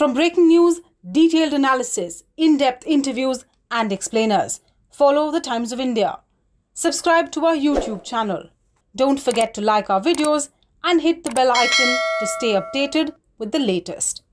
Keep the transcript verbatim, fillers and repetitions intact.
From breaking news, detailed analysis, in-depth interviews and explainers, follow the Times of India. Subscribe to our YouTube channel. Don't forget to like our videos and hit the bell icon to stay updated with the latest.